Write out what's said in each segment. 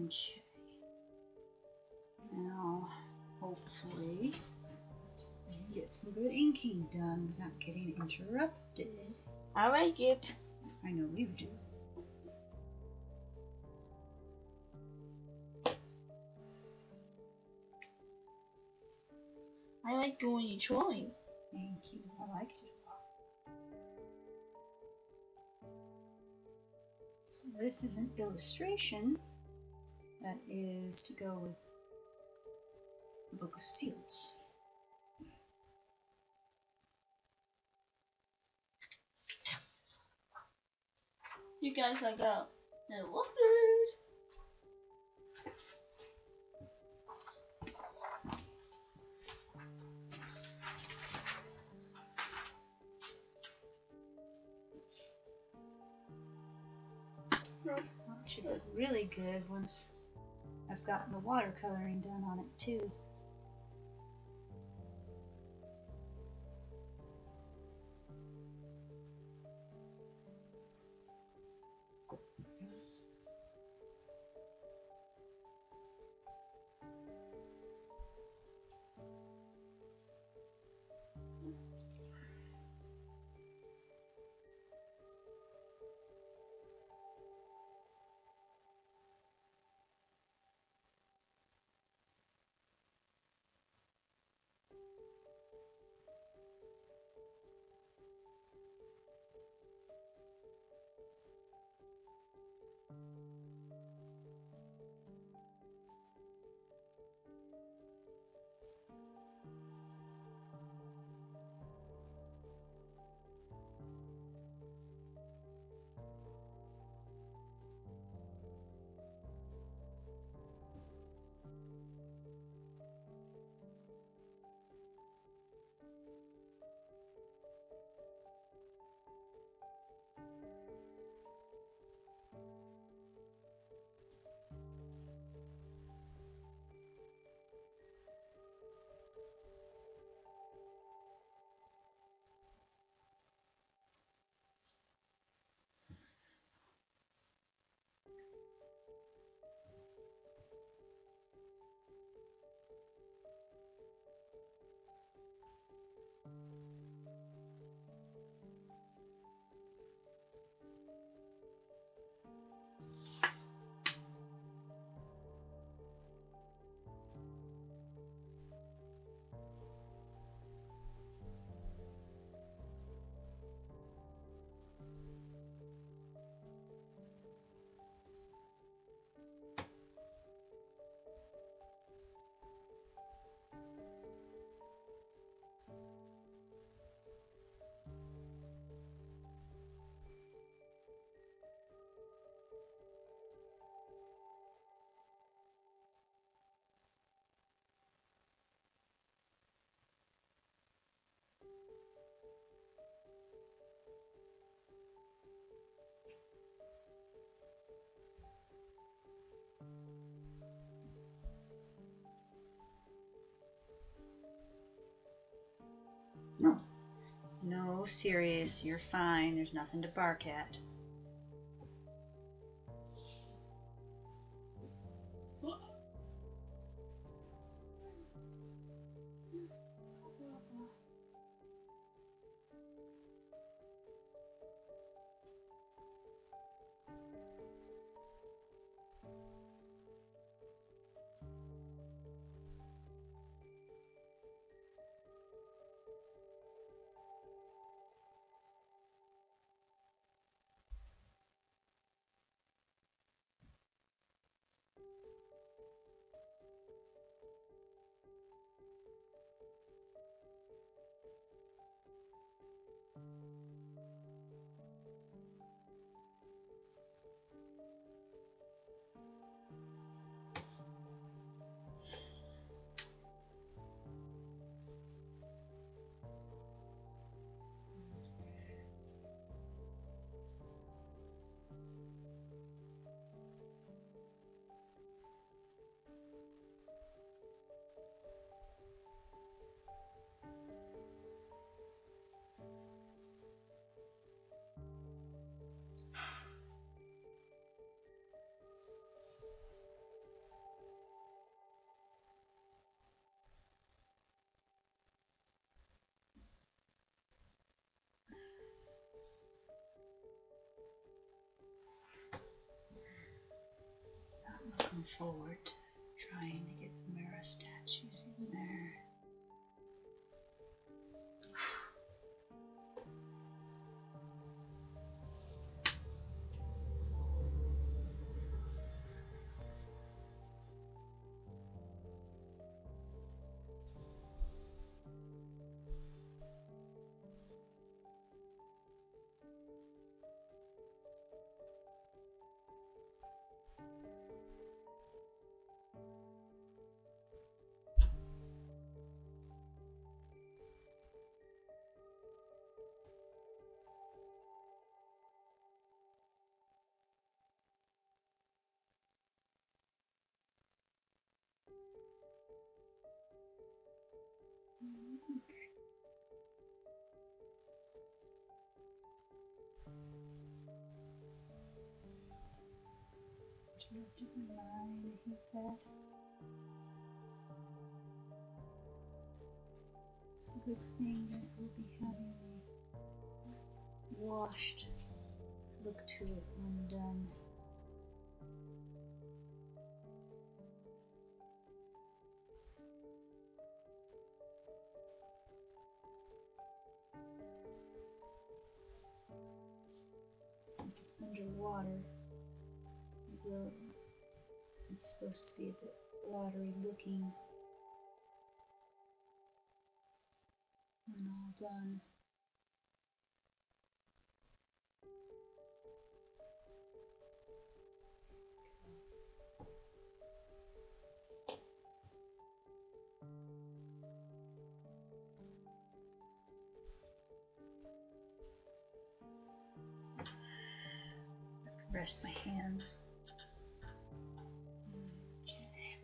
Okay. Now, hopefully, we can get some good inking done without getting interrupted. I like it. I know you do. I like when you're drawing. Thank you. I like to draw. So this is an illustration that is to go with the Book of Seals. You guys like the wonders. It should look really good once I've gotten the watercoloring done on it too. No, serious, you're fine. There's nothing to bark at. come forward, trying to get the mirror statues in there. Interrupted my mind, I hate that. It's a good thing that we'll be having a washed look to it when done. Since it's underwater, it's supposed to be a bit watery looking when all done. Rest my hands. Okay.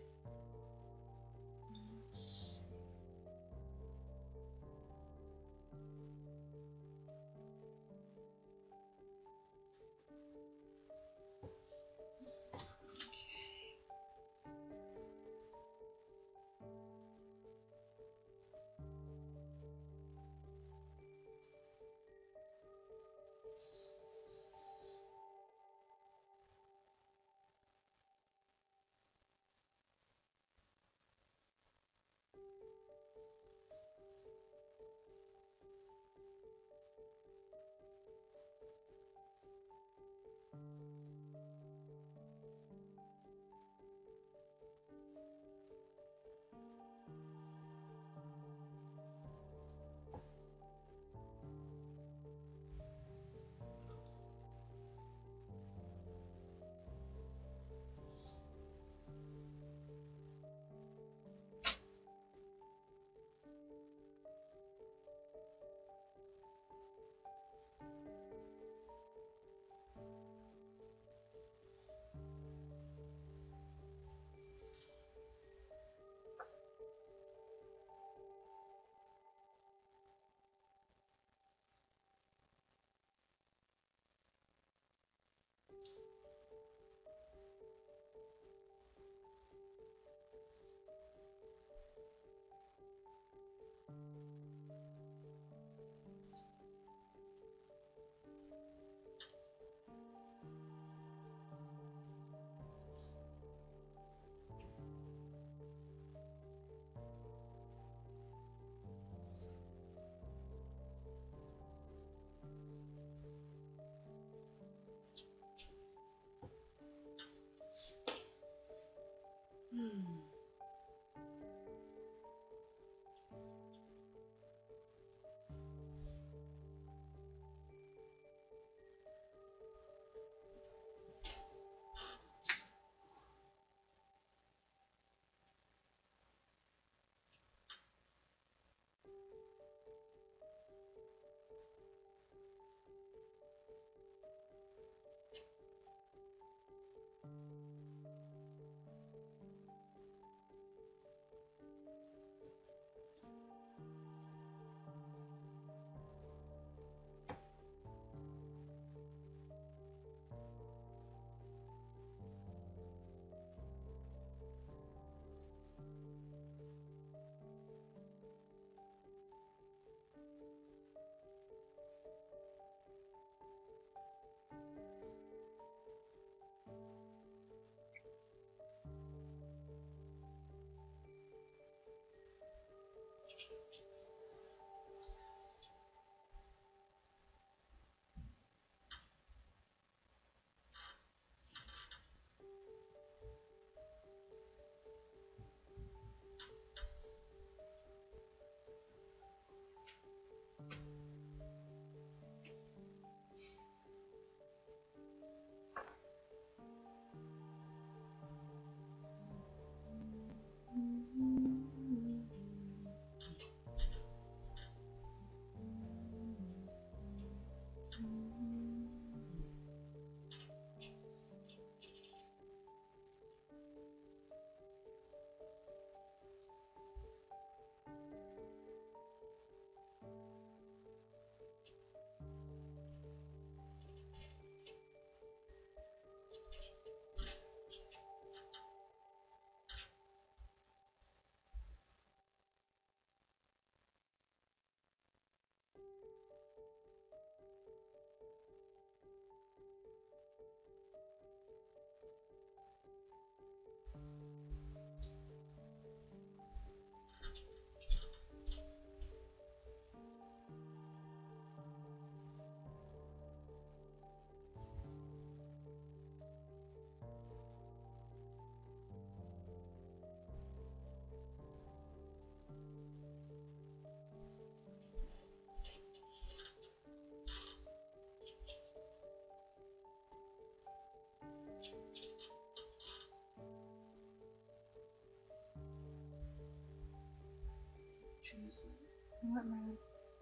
trees. What, Merlin?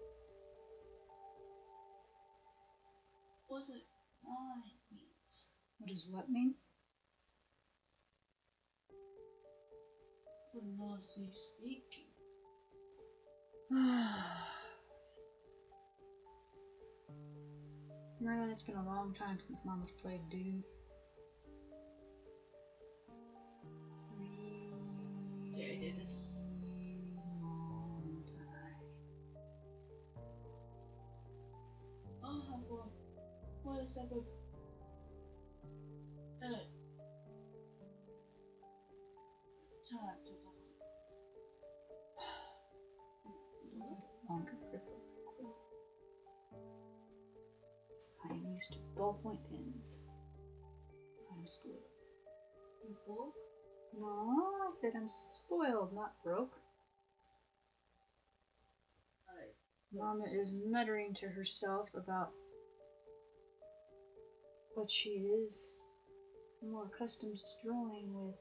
What's it? Why means? What does what mean? The Nazi speaking. Merlin, it's been a long time since Mama's played Doom. Yeah, I did it. Long time. I'll have one. What is that? Time to Longer grip. I am used to ballpoint pens. I'm spoiled. book. No, I said I'm spoiled, not broke. Mama is muttering to herself about what she is more accustomed to drawing with.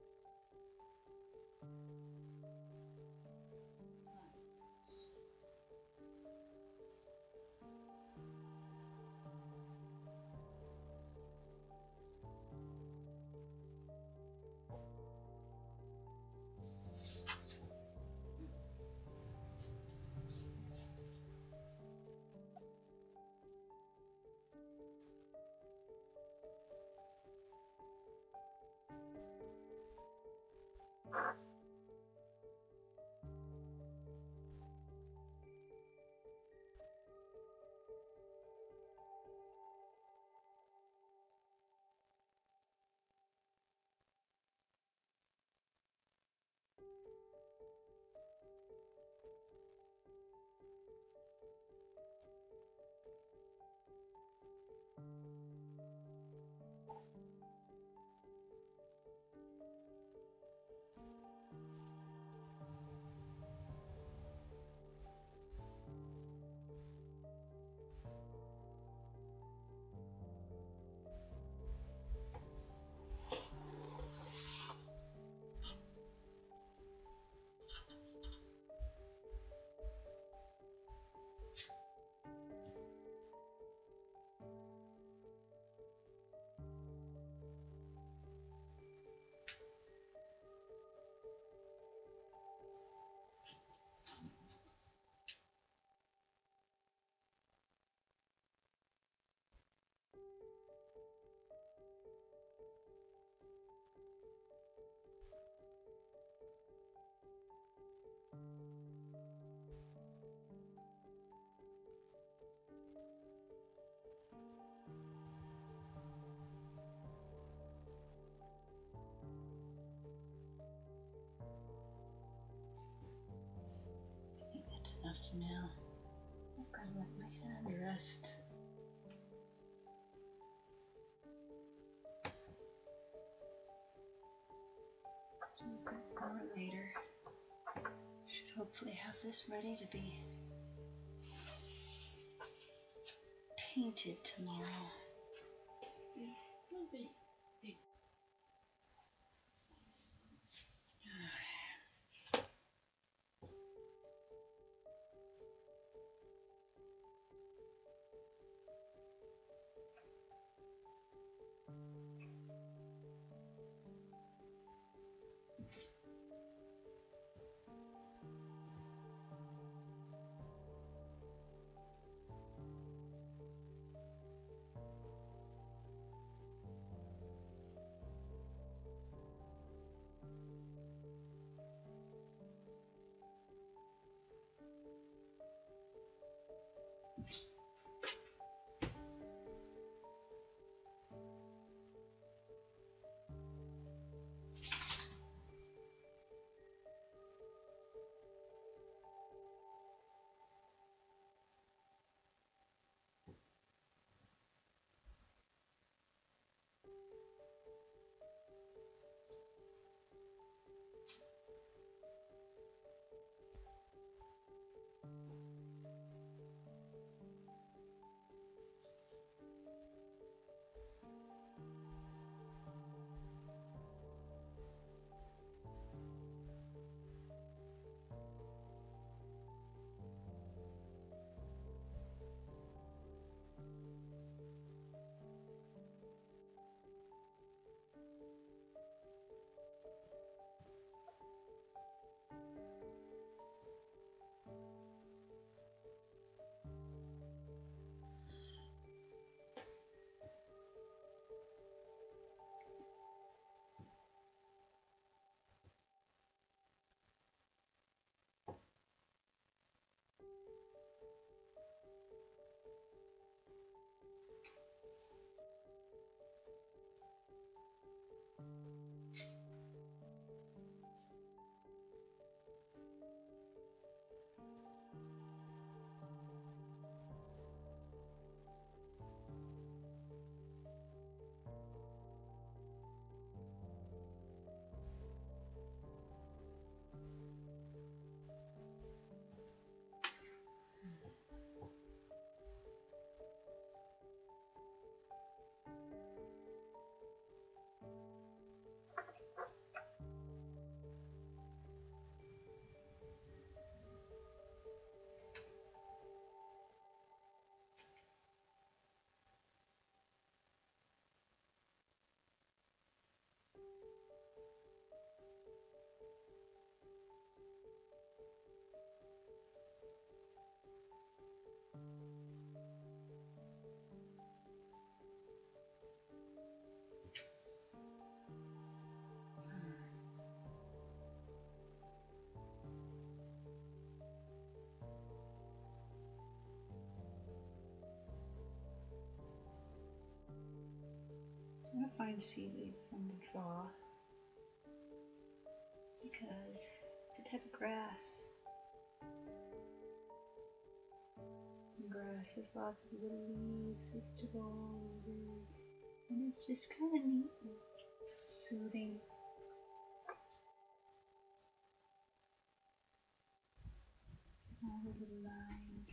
I think that's enough for now. I've got to let my hand rest. So we'll grab more later. Should hopefully have this ready to be painted tomorrow. It's not big. find sea leaf fun to draw because it's a type of grass. And grass has lots of little leaves that get to go all over, and it's just kind of neat and soothing. All the little lines.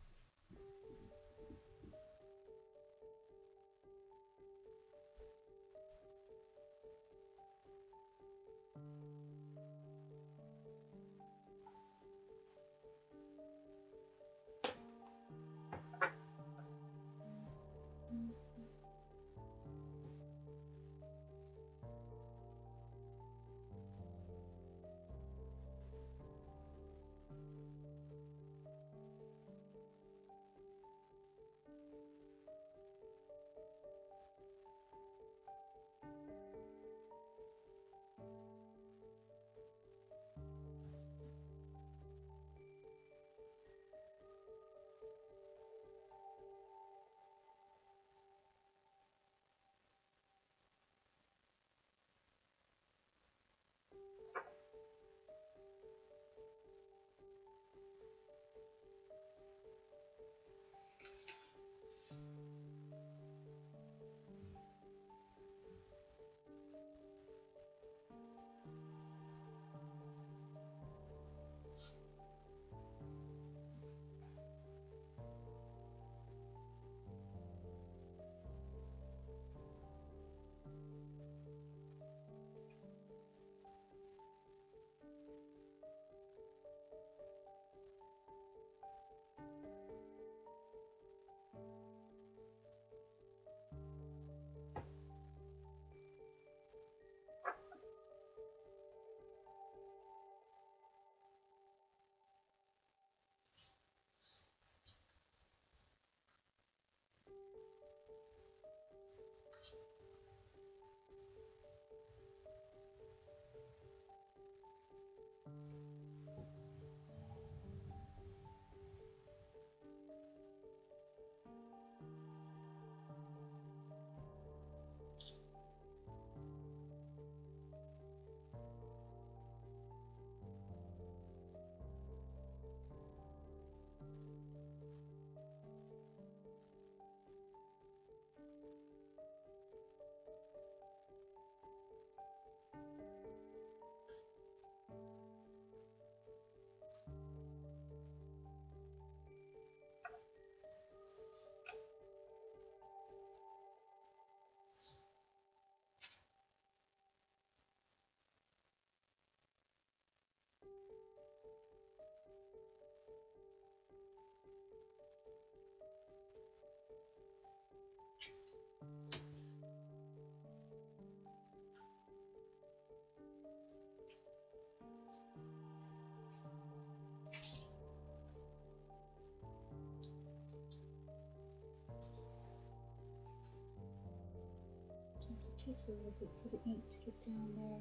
It takes a little bit for the ink to get down there.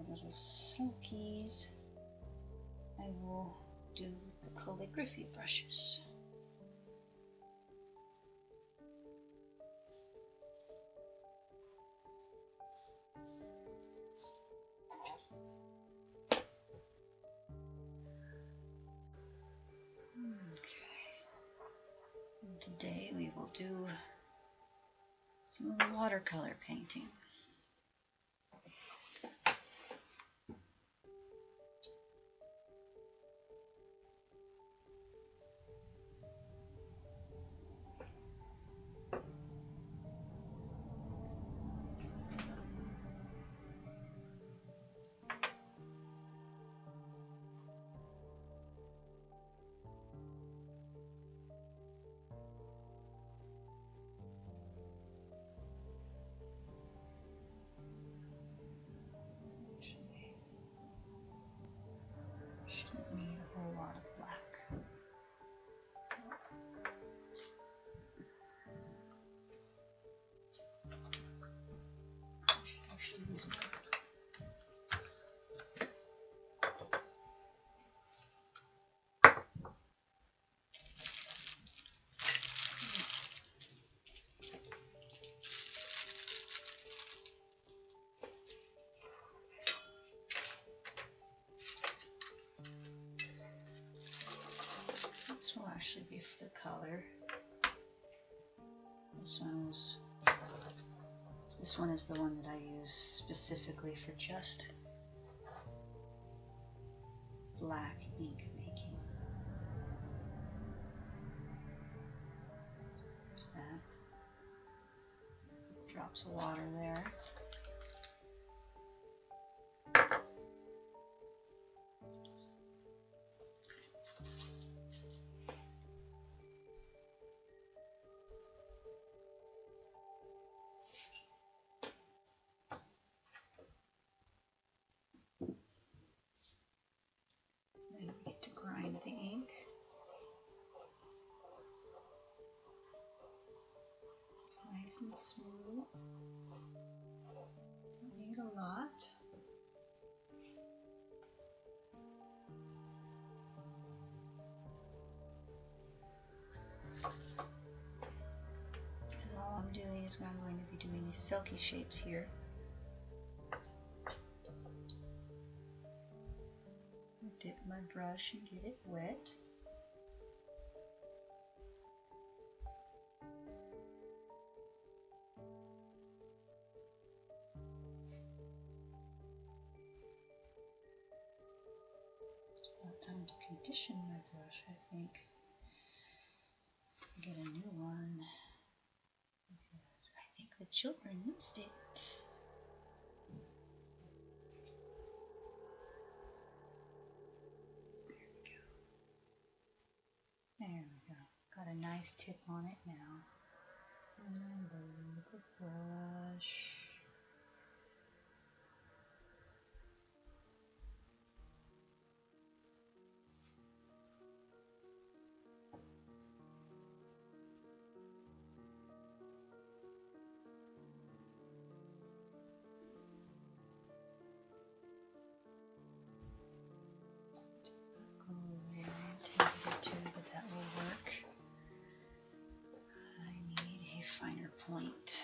little Selkies, I will do with the calligraphy brushes. Today we will do some watercolor painting. Shouldn't need a whole lot of black. I should actually use it. This will actually be for the color. This one is the one that I use specifically for just black ink making. There's that. Drops of water there. Then we get to grind the ink. It's nice and smooth. Don't need a lot. Because all I'm doing is I'm going to be doing these silky shapes here. Dip my brush and get it wet. It's about time to condition my brush, I think. Get a new one because I think the children used it. There we go. Got a nice tip on it now. And then load the brush. But that will work. I need a finer point.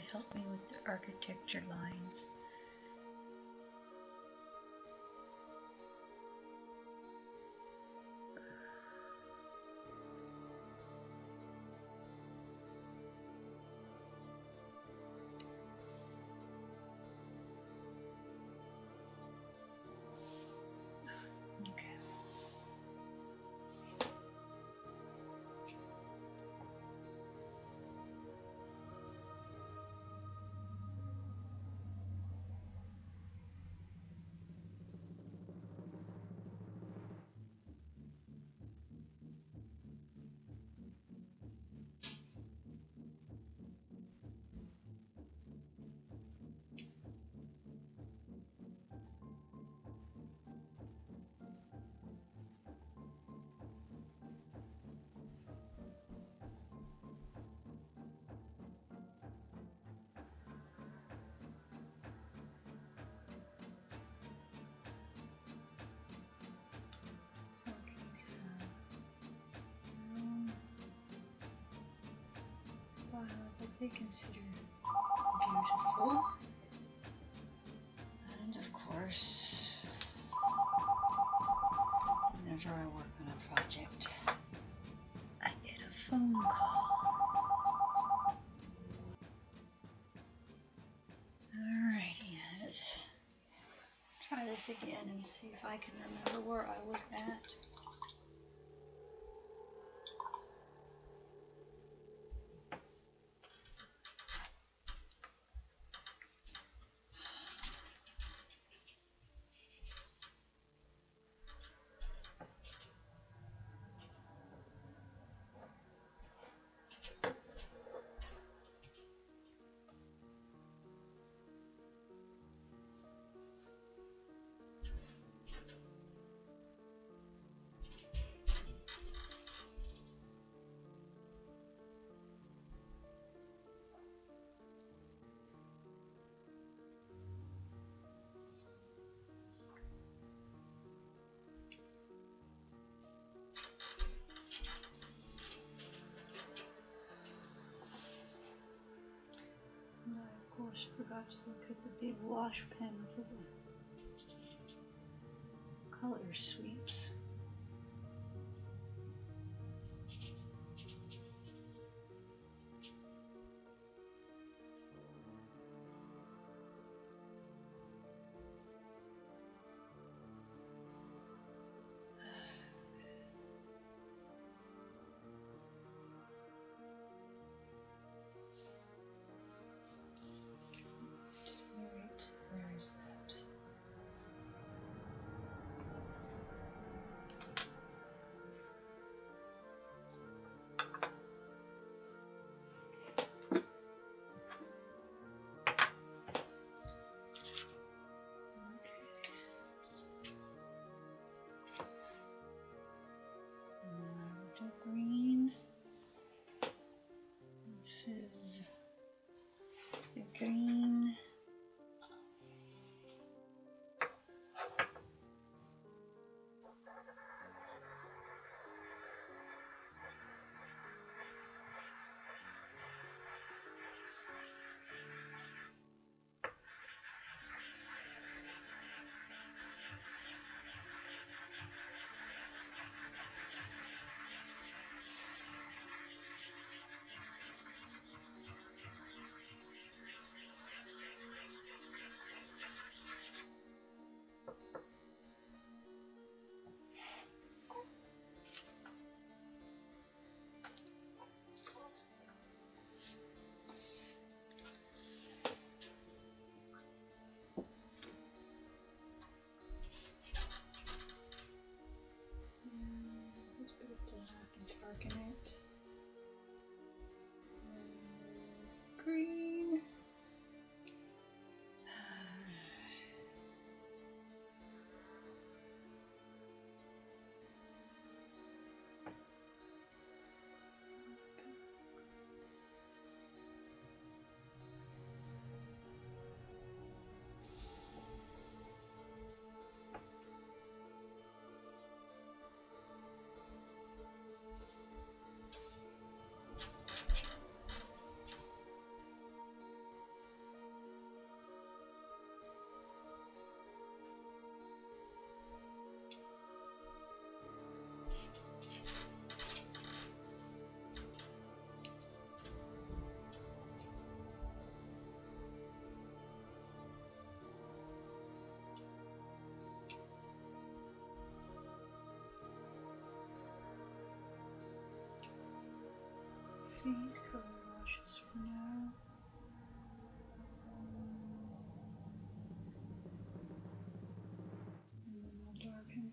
help me with the architecture lines. That they consider beautiful, and of course, whenever I work on a project, I get a phone call. Alrighty, let's try this again and see if I can remember where I was at. Of course, forgot to look at the big wash pen for the color sweeps. faint color washes for now. And then I'll darken.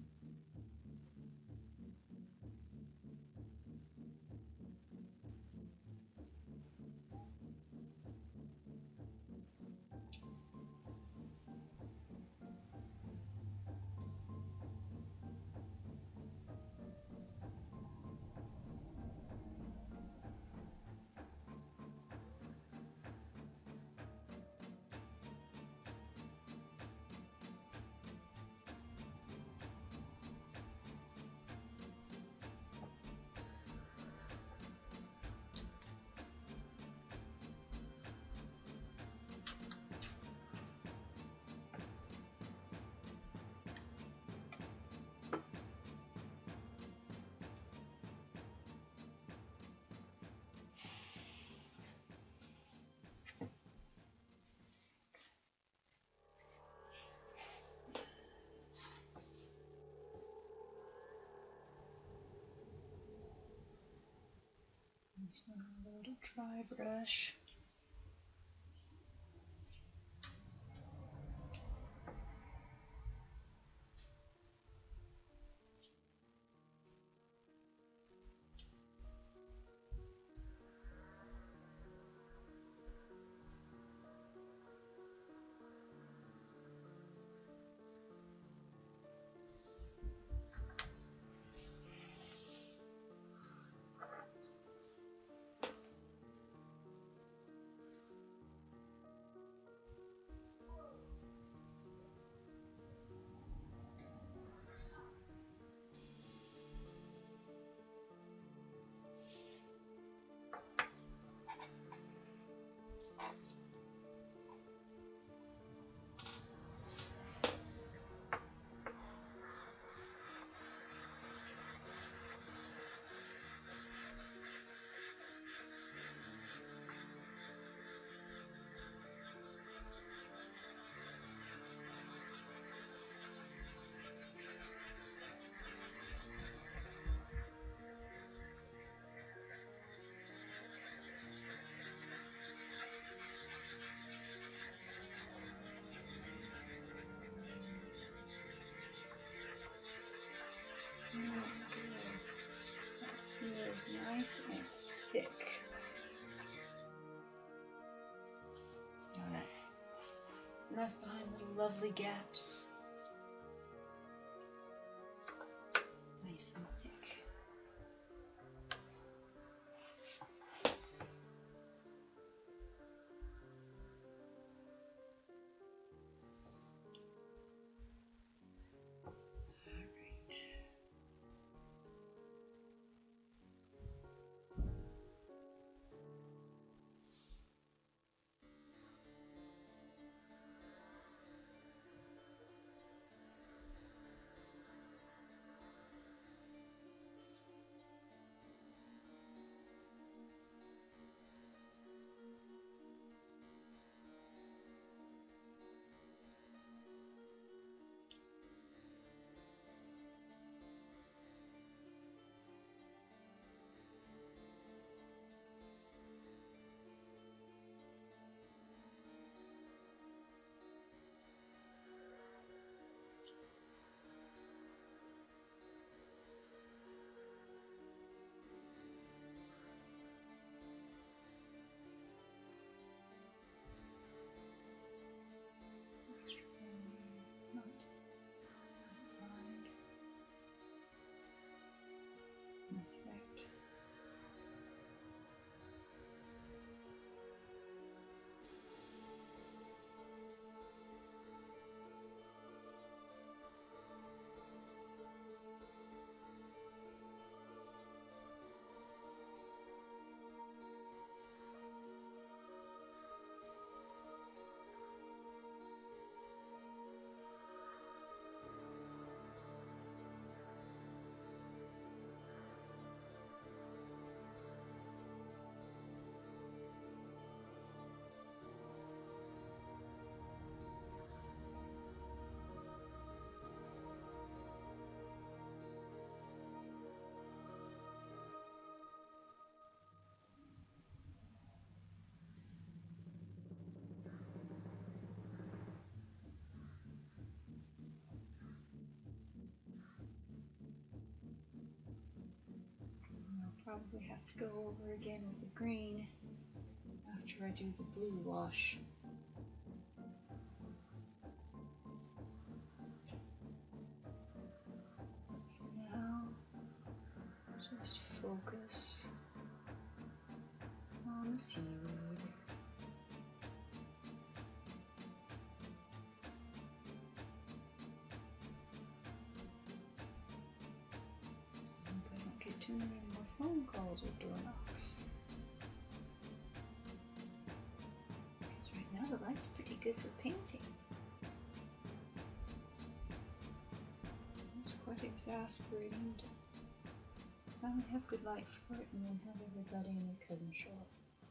This one a little dry brush. That feels nice and thick. So that left behind little lovely gaps. Nice and thick. probably have to go over again with the green after I do the blue wash. For now, just focus on the seaweed. Hope I don't get too many more phone calls or door knocks. Because right now the light's pretty good for painting. It's quite exasperating to finally have good light for it and then have everybody and their cousin show up.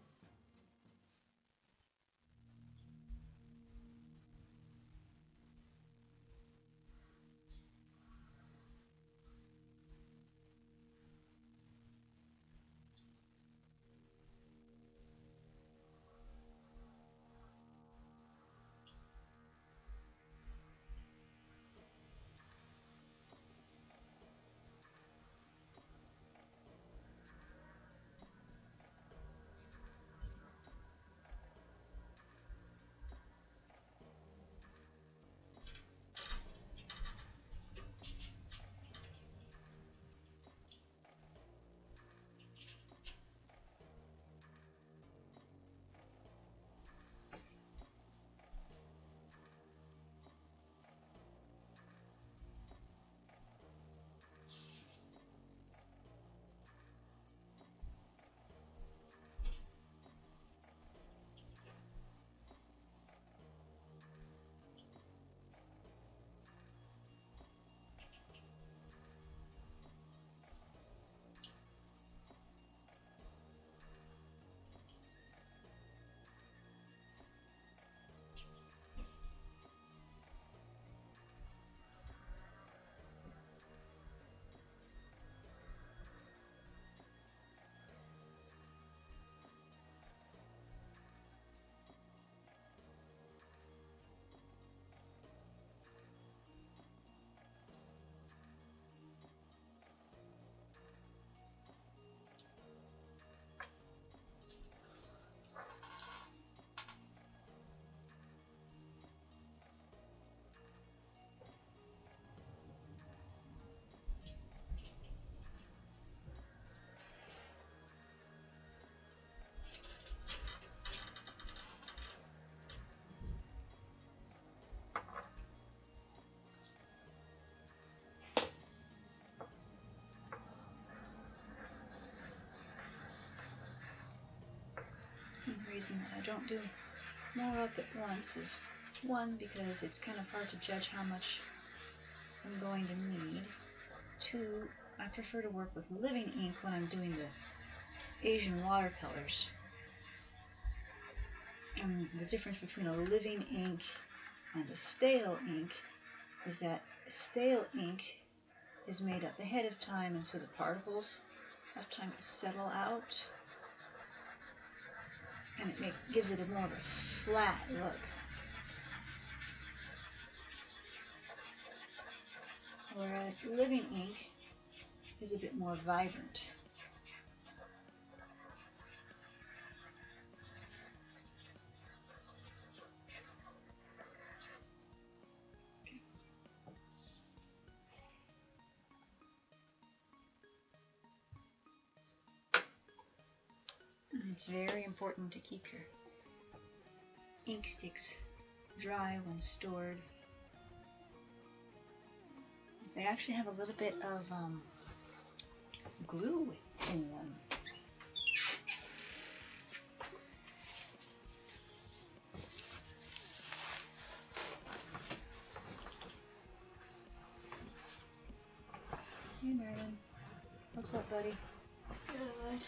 The reason that I don't do more up at once is, one, because it's kind of hard to judge how much I'm going to need. Two, I prefer to work with living ink when I'm doing the Asian watercolors. And the difference between a living ink and a stale ink is that stale ink is made up ahead of time, and so the particles have time to settle out, and it gives it a more of a flat look. Whereas living ink is a bit more vibrant. And it's very important to keep your ink sticks dry when stored, because they actually have a little bit of glue in them. Hey Merlin, what's up, buddy? Good.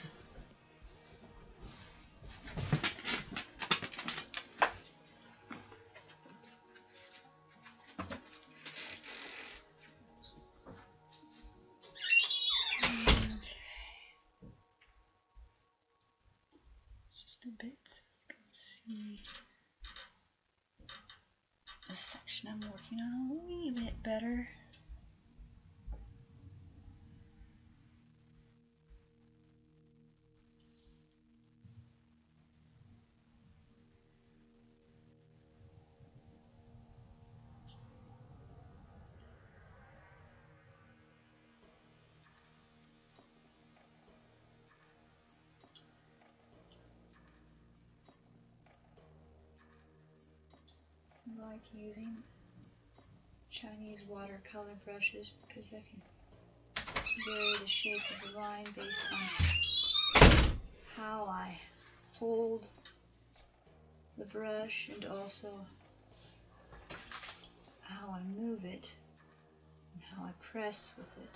Just a bit so you can see the section I'm working on a wee bit better. like using Chinese watercolor brushes because I can vary the shape of the line based on how I hold the brush and also how I move it and how I press with it.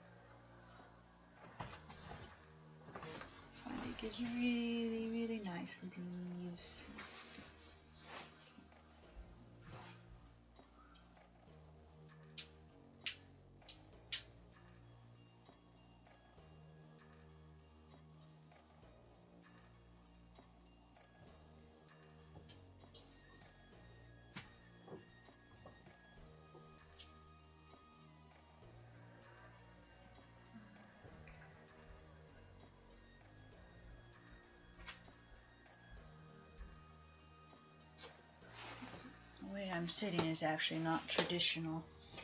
I find it gives really, really nice leaves. The way I'm sitting is actually not traditional.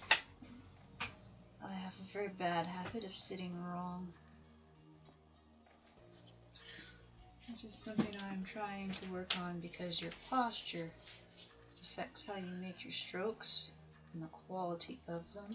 I have a very bad habit of sitting wrong. Which is something I'm trying to work on because your posture affects how you make your strokes and the quality of them.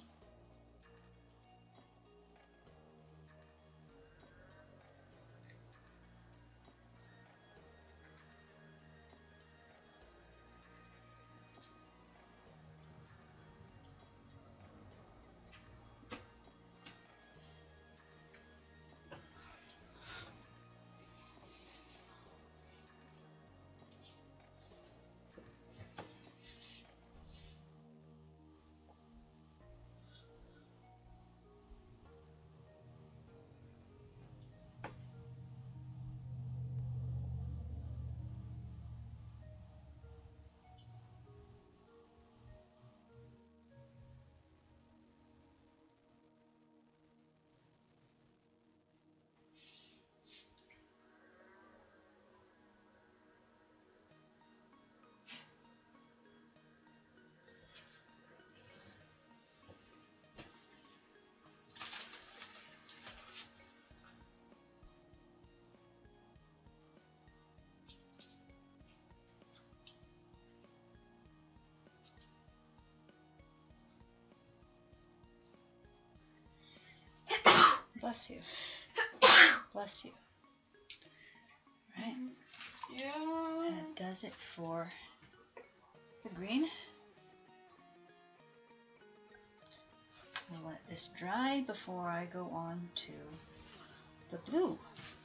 Bless you. Bless you. Right? Yeah. That does it for the green. I'll let this dry before I go on to the blue.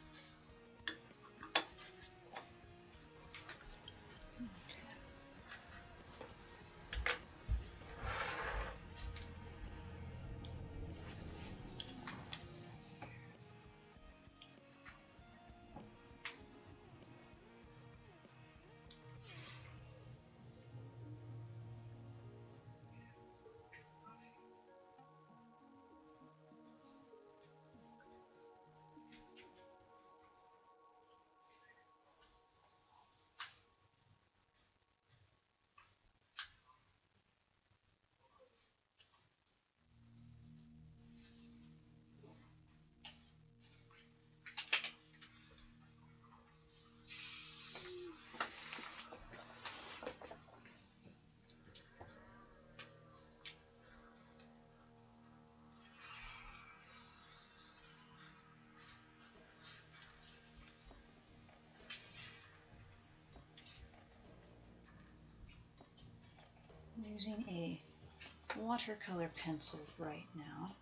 I'm using a watercolor pencil right now.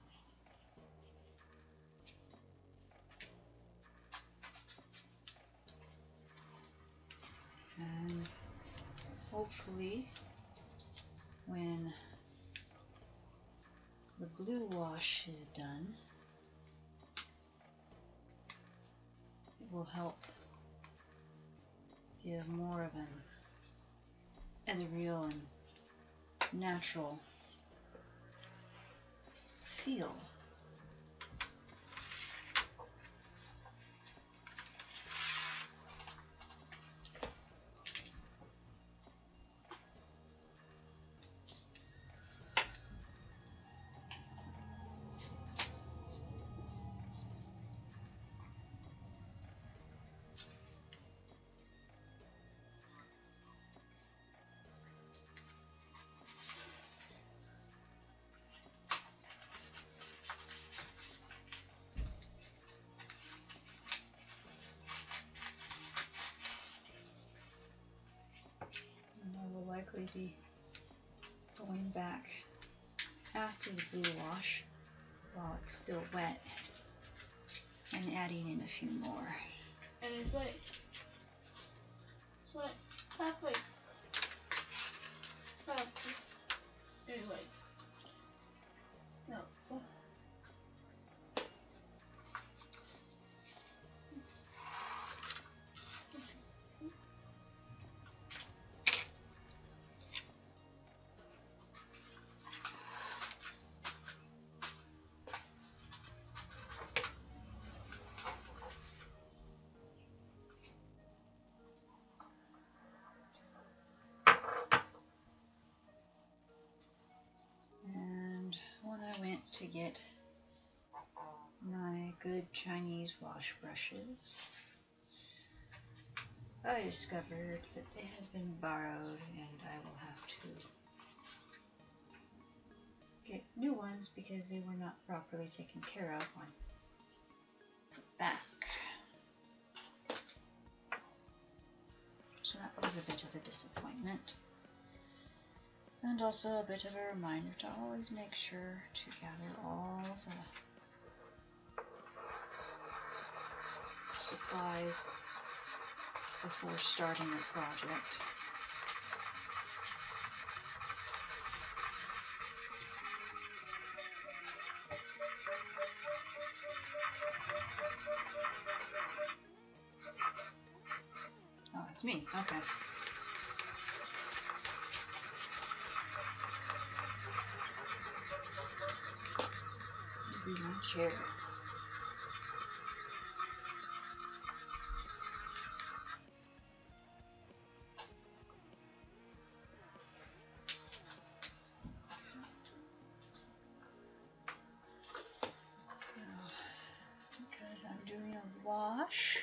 And hopefully when the blue wash is done, it will help give more of an ethereal and natural feel. be going back after the blue wash while it's still wet and adding in a few more. And it's like halfway. Anyway. No. To get my good Chinese wash brushes, I discovered that they had been borrowed and I will have to get new ones because they were not properly taken care of when put back. So that was a bit of a disappointment. And also a bit of a reminder to always make sure to gather all the supplies before starting a project. Oh, it's me. Okay. Maybe my chair. Because I'm doing a wash.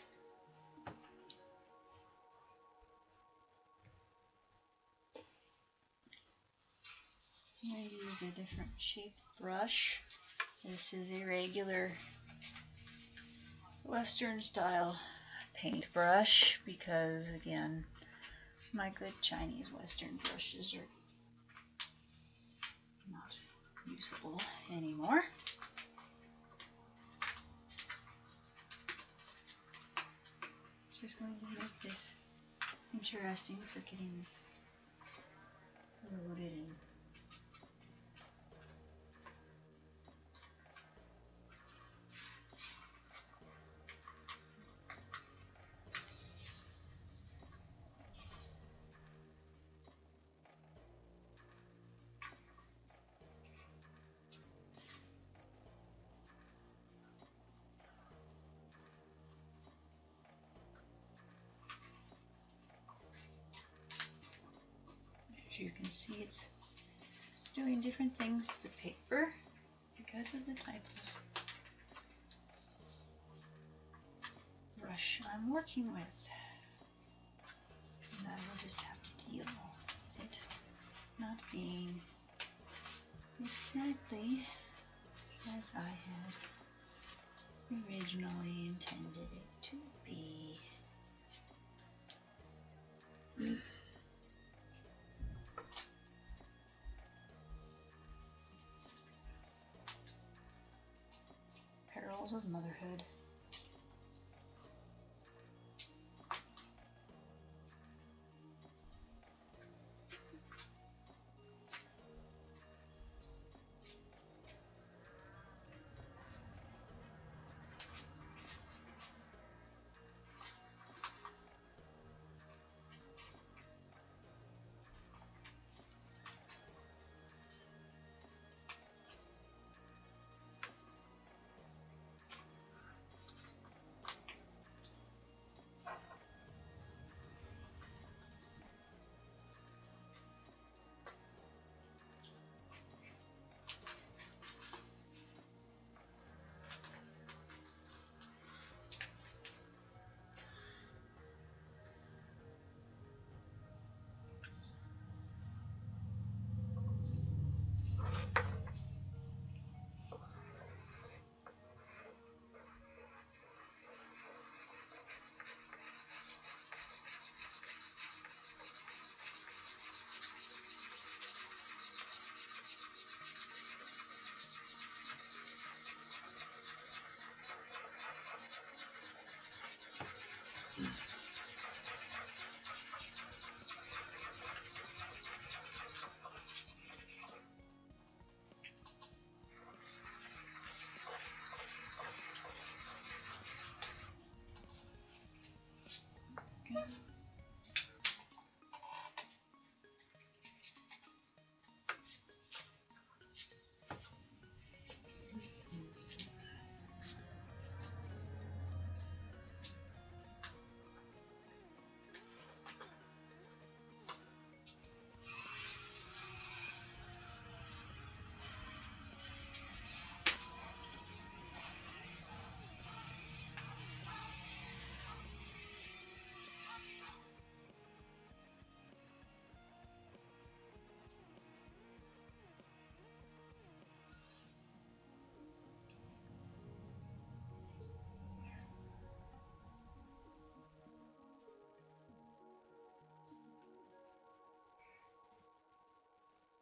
I'm going to use a different shaped brush. This is a regular Western style paintbrush because, again, my good Chinese Western brushes are not usable anymore. Just going to make this interesting for getting this loaded in. As you can see, it's doing different things to the paper because of the type of brush I'm working with. And I will just have to deal with it not being exactly as I had originally intended it to be. Perils of motherhood.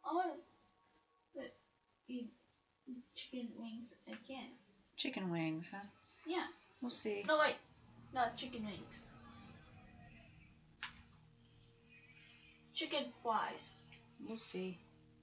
I want to eat chicken wings again. Chicken wings, huh? Yeah. We'll see. No, wait. Not chicken wings. Chicken flies. We'll see.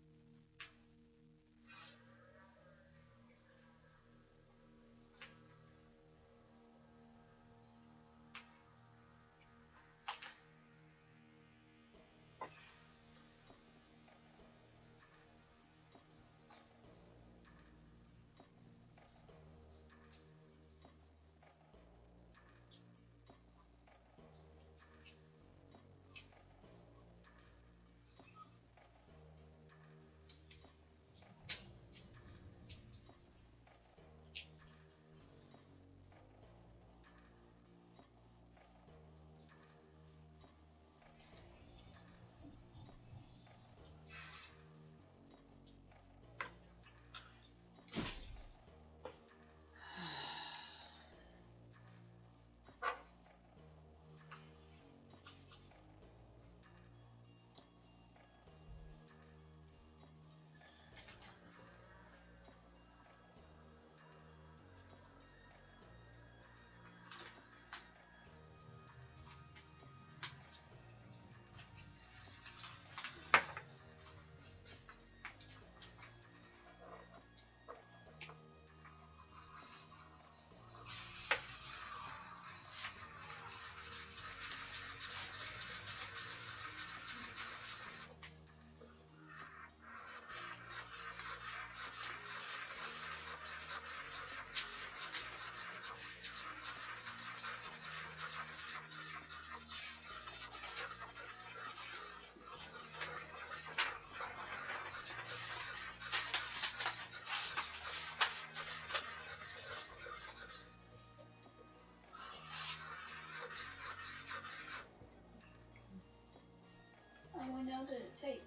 I went out the tape.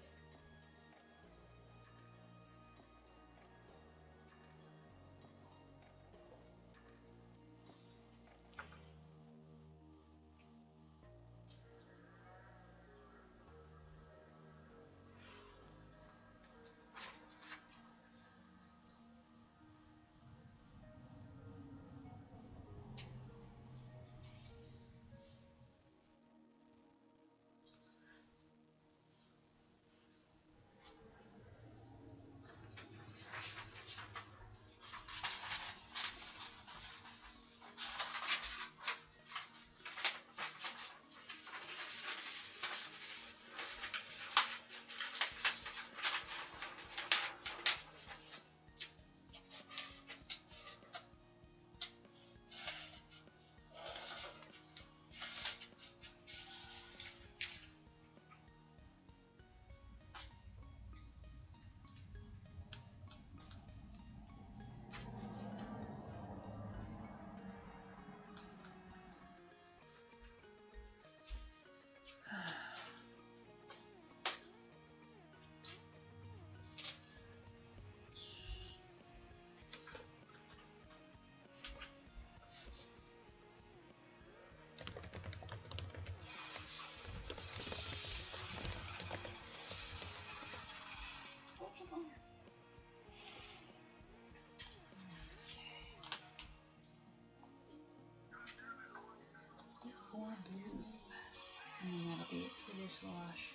Or blue. And then that'll be it for this wash.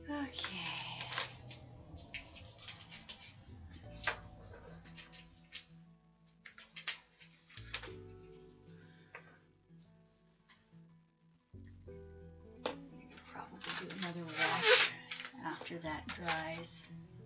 Okay. Probably do another wash after that dries.